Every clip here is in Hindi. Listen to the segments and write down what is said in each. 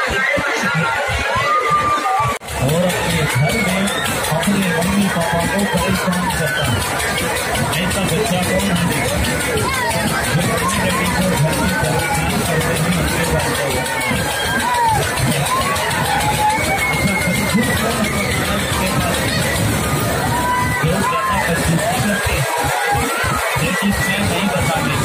और अपने घर में अपने मम्मी पापा को परेशान करता है। ऐसा बच्चा कौन है जो अपनी लड़की को घर में परेशान करते हैं उसके साथ इसमें नहीं बताने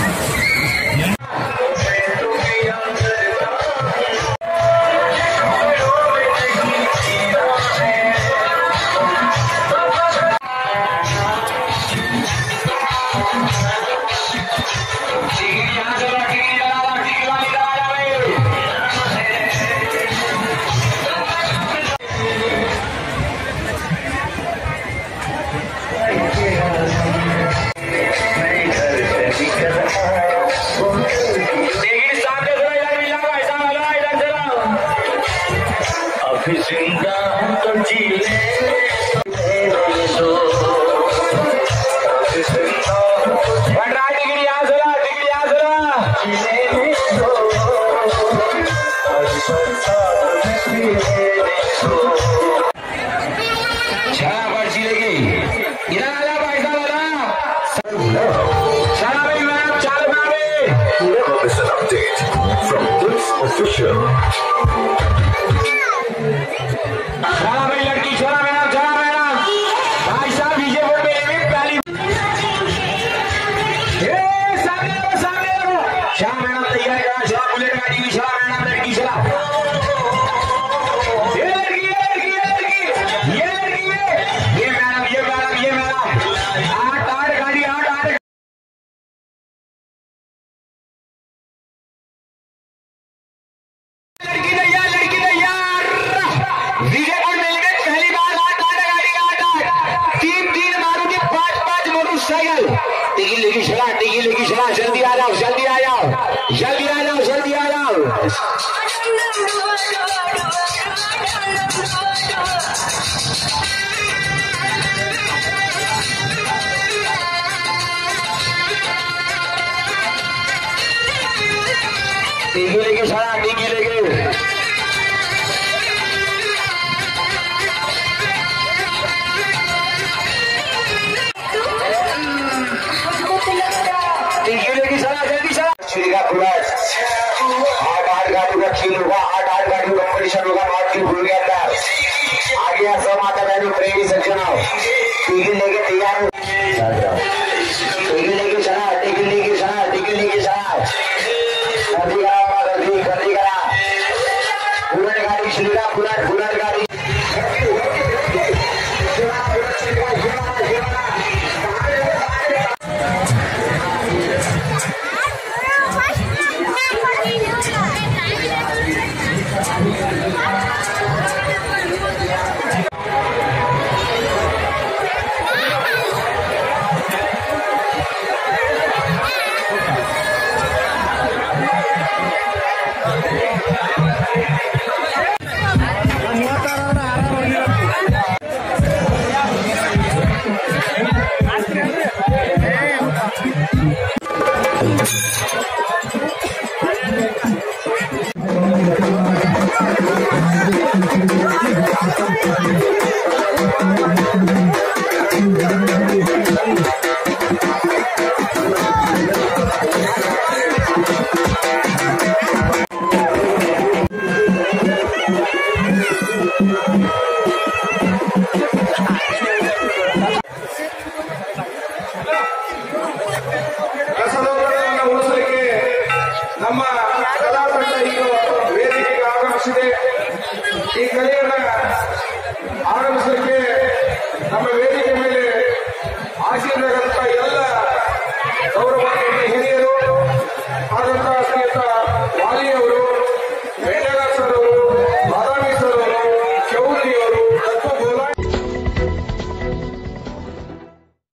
जल्दी आ जाओ, जल्दी आ जाओ, जल्दी आ जाओ, जल्दी आ जाओ। टीकी लेके सारा टीकी लेके आठ गाड़ियों का खेल होगा, आठ गाड़ियों का कंपटीशन होगा। बात की भूल गया था। आगे आप सब माता बहनों प्रेमी सज्जन आओ, टिकट लेके तैयार हो, टिकट लेके चला, टिकट लेके चला, टिकट लेके चला। जल्दी करा, जल्दी करा। बुलेट गाड़ी चलेगा, बुलेट गाड़ी। ನಮ್ಮ ಕಲಾತಂಡ ಈಗ ವೇದಿಕೆಗೆ ಆಗಮಿಸಿದೆ. ಈ ಕಲೆಯನ್ನು ಆಗಮಿಸಲಿಕ್ಕೆ ನಮ್ಮ